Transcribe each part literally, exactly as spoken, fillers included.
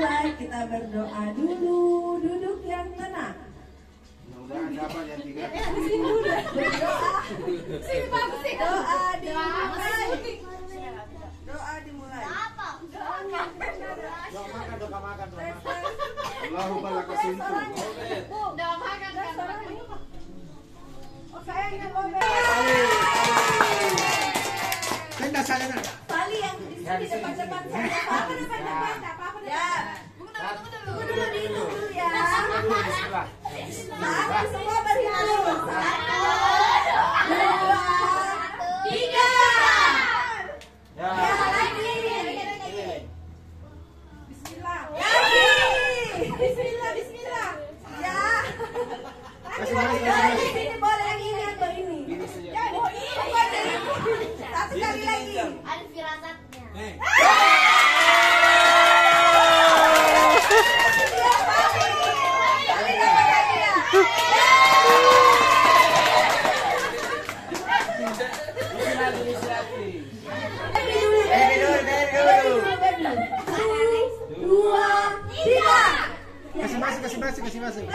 dimulai, kita berdoa dulu. Duduk yang tenang. Mudah-mudahan dapat yang tiga. Berdoa. Doa dimulai. Doa dimulai. Doa makan, doa makan, doa makan. Allahumma laka suntu. Doa makan kan. Oh, saya ingin ngomong. Tenda saya nak. Tali yang di sini depan-depan saya. Apa depan-depan? Apa apa? Ya. Tunggu dulu, dihitung dulu ya. Satu, semua berhitung. Satu, dua, tiga. Ya, lagi. Bismillah. Lagi. Bismillah, Bismillah. Ya. Kasih kasih kasih. Ini boleh yang ini atau ini? Ya, oh ini. Satu kali lagi. Ada firasatnya. Dua, tiga. Kasih masuk, kasih masuk, kasih masuk.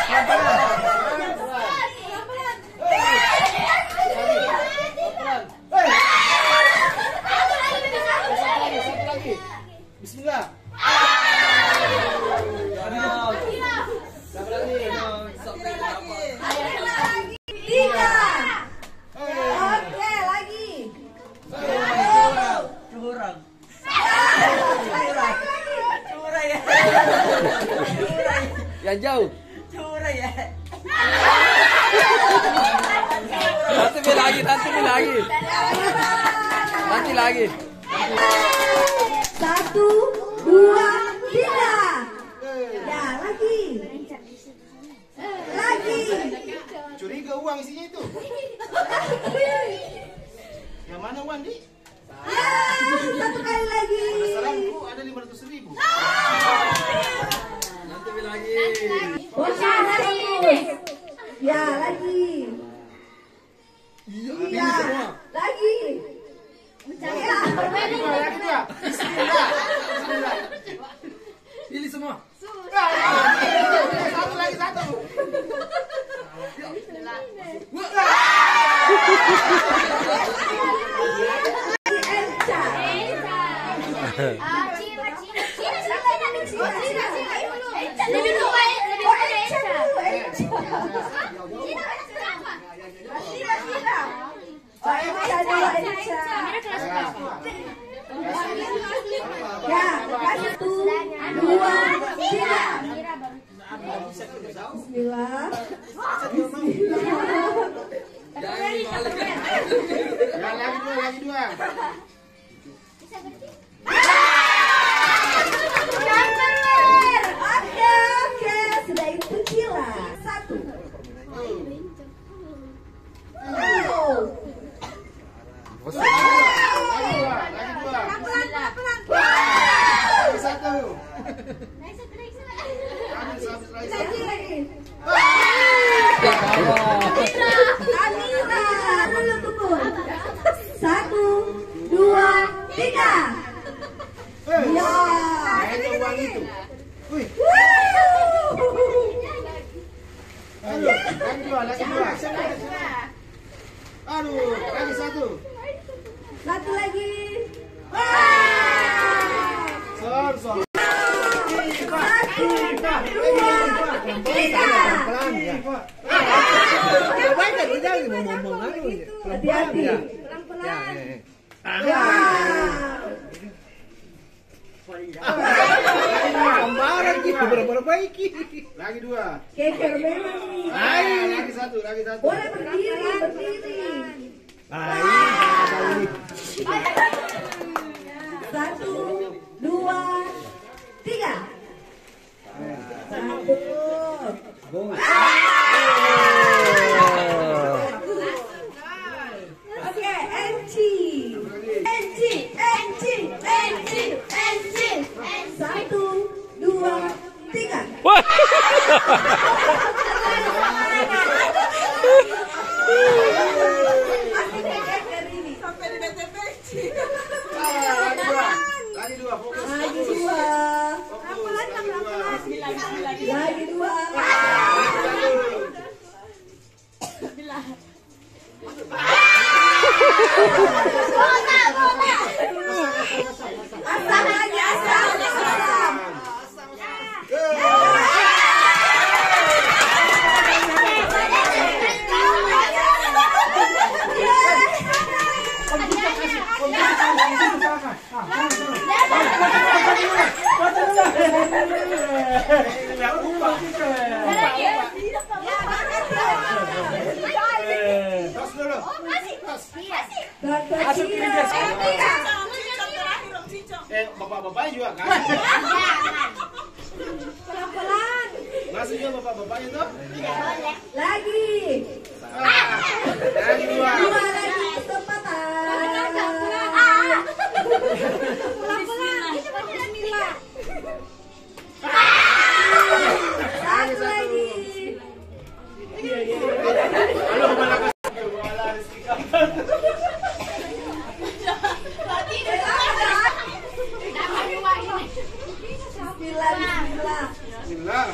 Bismillah. Tiga. Oke, lagi. Curang. Curang ya. Ya jauh. Curang ya. Nanti lagi, nanti lagi. Nanti lagi. Satu, dua, tiga. Ya, lagi. Lagi. Curiga uang isinya itu. Yang mana uang di? Ya, satu kali lagi. Ada salamku, ada lima ratus ribu. Nanti lagi. Bosan terus. Ya, lagi. Iya, lagi. Ya. Lagi dua, lagi dua. Bismillah. Bismillah. Pilih semua. Satu lagi satu. Enca. Ah, Cina, Cina, Cina, Cina, Cina, Cina, Cina, Cina. Lebih tua, lebih tua dari Enca. Cina berapa? Cina, Cina. Oh, Enca dulu, Enca. Ya, satu, dua, tiga. Bismillah. Jangan balik. Ya, lagi dua, lagi dua. Yang benar. Oke, oke. Sudah itu Cila. Satu. Oh. Lagi dua, lagi dua. Lagi satu. Lagi satu lagi. Lagi, lagi. Oh. Amira. Dulu tunggu. Satu, dua, tiga. Ya. Itu uang itu. Wih. Aduh, lagi dua, lagi dua. Aduh, lagi satu. Satu lagi. Sor, sor. Satu, dua, tiga. Hati-hati. Ya. Lagi dua. Keker memang nih. Ayo, lagi satu, lagi satu. Boleh berdiri, berdiri. Satu, dua, tiga. Satu. Oke, Enci. Enci, Enci, Enci, Enci. Satu, dua, tiga. Sampai di B T P. Lagi dua, lagi dua, fokus, Lagi fokus. dua. Fokus. Lihat lupa. Tos dulu. Masuk ke Eh, bapak-bapak juga kan? pelan-pelan. Masuk juga bapak-bapaknya tuh. Lagi. Ah, lagi dua. Dua lagi kesempatan. Pelan-pelan. Bismillah. Satu lagi. Halo, kemana ke? Bismillah, bismillah. Bismillah.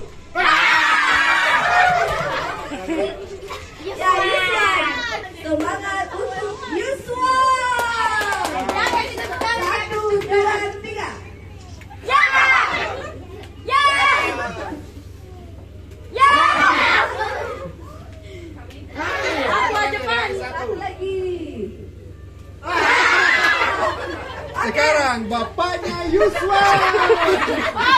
Ya, Yuswan. Semangat untuk Yuswan. Satu, dua, tiga. Ya! Ya! Ya! Aku aja pan. Satu lagi. Sekarang bapaknya Yuswan.